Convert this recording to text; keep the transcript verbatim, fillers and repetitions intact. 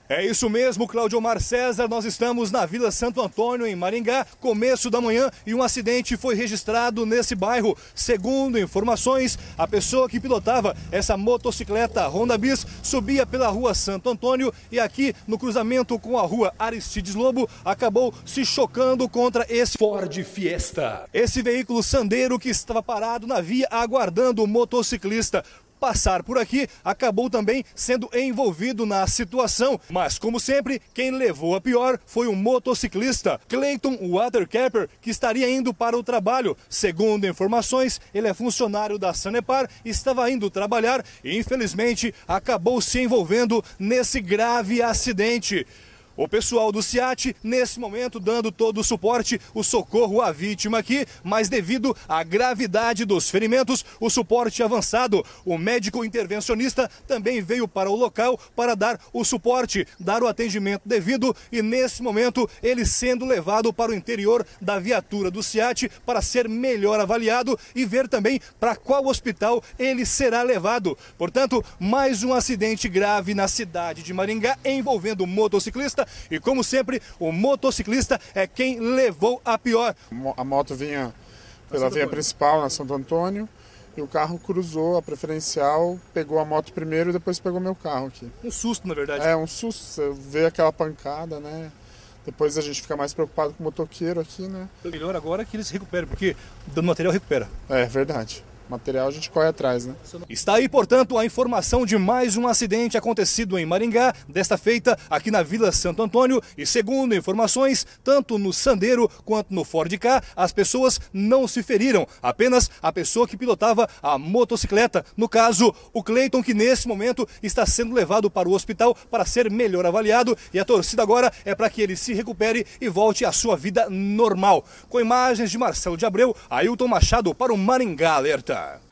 É isso mesmo, Claudio Omar César, nós estamos na Vila Santo Antônio, em Maringá, começo da manhã, e um acidente foi registrado nesse bairro. Segundo informações, a pessoa que pilotava essa motocicleta Honda Bis subia pela rua Santo Antônio e aqui no cruzamento com a rua Aristides Lobo acabou se chocando contra esse Ford Fiesta. Esse veículo Sandero que estava parado na via aguardando o motociclista passar por aqui, acabou também sendo envolvido na situação. Mas, como sempre, quem levou a pior foi o motociclista Clayton Watercapper, que estaria indo para o trabalho. Segundo informações, ele é funcionário da Sanepar, estava indo trabalhar e, infelizmente, acabou se envolvendo nesse grave acidente. O pessoal do SEAT, nesse momento, dando todo o suporte, o socorro à vítima aqui, mas devido à gravidade dos ferimentos, o suporte avançado. O médico intervencionista também veio para o local para dar o suporte, dar o atendimento devido e, nesse momento, ele sendo levado para o interior da viatura do SEAT para ser melhor avaliado e ver também para qual hospital ele será levado. Portanto, mais um acidente grave na cidade de Maringá envolvendo o motociclista. E como sempre, o motociclista é quem levou a pior. A moto vinha pela via principal na Santo Antônio e o carro cruzou a preferencial, pegou a moto primeiro e depois pegou meu carro aqui. Um susto, na verdade. É, um susto. Você vê aquela pancada, né? Depois a gente fica mais preocupado com o motoqueiro aqui, né? O melhor agora é que eles se recuperem, porque dando material recupera. É verdade. Material a gente corre atrás, né? Está aí, portanto, a informação de mais um acidente acontecido em Maringá, desta feita aqui na Vila Santo Antônio. E segundo informações, tanto no Sandero quanto no Ford Ka, as pessoas não se feriram. Apenas a pessoa que pilotava a motocicleta, no caso, o Clayton, que nesse momento está sendo levado para o hospital para ser melhor avaliado. E a torcida agora é para que ele se recupere e volte à sua vida normal. Com imagens de Marcelo de Abreu, Ailton Machado para o Maringá Alerta.